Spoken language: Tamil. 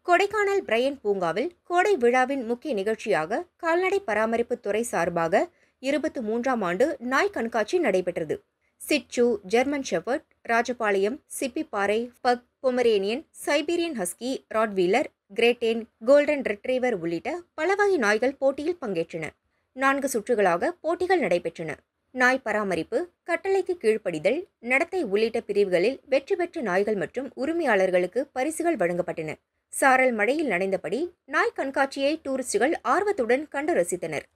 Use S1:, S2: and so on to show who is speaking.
S1: கொடைக்கானல் பிரையன் பூங்காவில் கோடை விழாவின் முக்கிய நிகழ்ச்சியாக கால்நடை பராமரிப்பு துறை சார்பாக 23ஆம் ஆண்டு நாய் கண்காட்சி நடைபெற்றது. Shih tzu, German shepherd, Rajapalayam, Chippiparai, pug, Pomeranian, Siberian husky, Rottweiler, great Dane, golden retriever உள்ளிட்ட பல வகை நாய்கள் போட்டியில் பங்கேற்றன. 4 சுற்றுகளாக போட்டிகள் நடைபெற்றன. நாய் பராமரிப்பு, கட்டளைக்கு கீழ்ப்படிதல், நடத்தை உள்ளிட்ட பிரிவுகளில் வெற்றி பெற்ற நாய்கள் மற்றும் உரிமையாளர்களுக்கு பரிசுகள் வழங்கப்பட்டன. சாரல் மழையில் நனைந்தபடி நாய் கண்காட்சியை டூரிஸ்டுகள் ஆர்வத்துடன் கண்டு ரசித்தனர்.